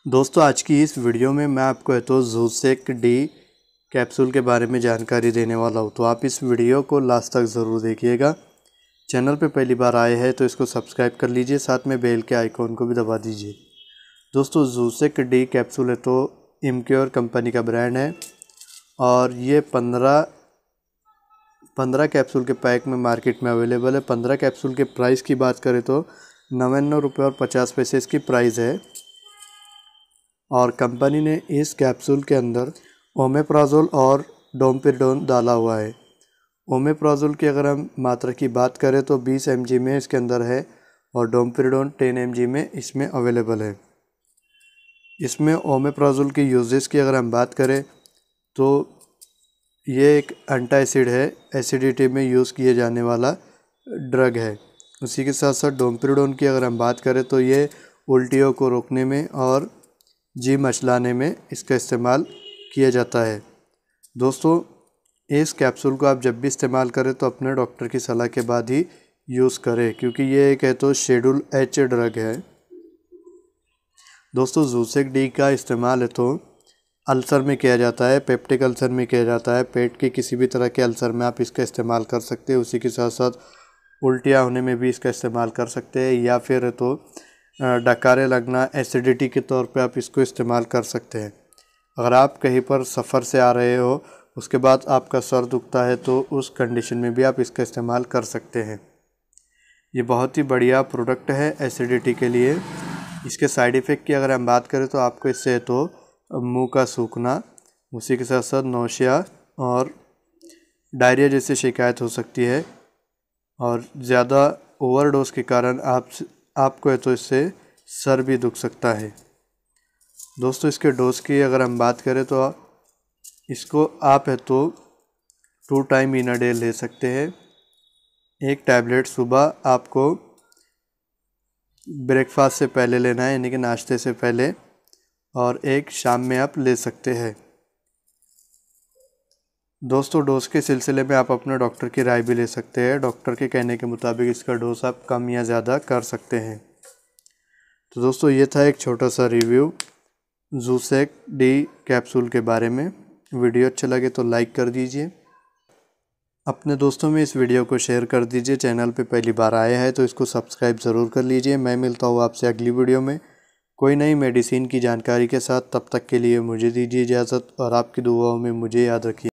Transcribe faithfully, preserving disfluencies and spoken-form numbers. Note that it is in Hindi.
दोस्तों आज की इस वीडियो में मैं आपको है तो ज़ूसेक डी कैप्सूल के बारे में जानकारी देने वाला हूँ। तो आप इस वीडियो को लास्ट तक ज़रूर देखिएगा। चैनल पे पहली बार आए हैं तो इसको सब्सक्राइब कर लीजिए, साथ में बेल के आइकॉन को भी दबा दीजिए। दोस्तों ज़ूसेक डी कैप्सूल है तो इमक्योर कंपनी का ब्रांड है और ये पंद्रह पंद्रह कैप्सूल के पैक में मार्केट में अवेलेबल है। पंद्रह कैप्सूल के प्राइस की बात करें तो नवानवे रुपये और पचास पैसे इसकी प्राइस है। और कंपनी ने इस कैप्सूल के अंदर ओमेप्राज़ोल और डोमपेरिडोन डाला हुआ है। ओमेप्राज़ोल की अगर हम मात्रा की बात करें तो बीस एम जी में इसके अंदर है और डोमपेरिडोन दस एम जी में इसमें अवेलेबल है। इसमें ओमेप्राज़ोल की यूजेस की अगर हम बात करें तो ये एक एंटासिड है, एसिडिटी में यूज़ किए जाने वाला ड्रग है। उसी के साथ साथ डोमपेरिडोन की अगर हम बात करें तो ये उल्टियों को रोकने में और जी मचलाने में इसका इस्तेमाल किया जाता है। दोस्तों इस कैप्सूल को आप जब भी इस्तेमाल करें तो अपने डॉक्टर की सलाह के बाद ही यूज़ करें, क्योंकि ये एक है तो शेड्यूल एच ड्रग है। दोस्तों ज़ूसेक डी का इस्तेमाल है तो अल्सर में किया जाता है, पेप्टिक अल्सर में किया जाता है। पेट के किसी भी तरह के अल्सर में आप इसका इस्तेमाल कर सकते हैं। उसी के साथ साथ उल्टियाँ होने में भी इसका इस्तेमाल कर सकते हैं, या फिर तो डकारे लगना, एसिडिटी के तौर पे आप इसको इस्तेमाल कर सकते हैं। अगर आप कहीं पर सफ़र से आ रहे हो, उसके बाद आपका सर दुखता है तो उस कंडीशन में भी आप इसका इस्तेमाल कर सकते हैं। ये बहुत ही बढ़िया प्रोडक्ट है एसिडिटी के लिए। इसके साइड इफ़ेक्ट की अगर हम बात करें तो आपको इससे तो मुंह का सूखना, उसी के साथ साथ नौशिया और डायरिया जैसी शिकायत हो सकती है, और ज़्यादा ओवरडोज के कारण आप आपको है तो इससे सर भी दुख सकता है। दोस्तों इसके डोज की अगर हम बात करें तो इसको आप है तो two time in a day ले सकते हैं। एक टैबलेट सुबह आपको ब्रेकफास्ट से पहले लेना है, यानी कि नाश्ते से पहले, और एक शाम में आप ले सकते हैं। दोस्तों डोज के सिलसिले में आप अपने डॉक्टर की राय भी ले सकते हैं। डॉक्टर के कहने के मुताबिक इसका डोज आप कम या ज़्यादा कर सकते हैं। तो दोस्तों ये था एक छोटा सा रिव्यू ज़ूसेक डी कैप्सूल के बारे में। वीडियो अच्छा लगे तो लाइक कर दीजिए, अपने दोस्तों में इस वीडियो को शेयर कर दीजिए। चैनल पे पहली बार आए हैं तो इसको सब्सक्राइब ज़रूर कर लीजिए। मैं मिलता हूँ आपसे अगली वीडियो में कोई नई मेडिसिन की जानकारी के साथ। तब तक के लिए मुझे दीजिए इजाज़त और आपकी दुआओं में मुझे याद रखिए।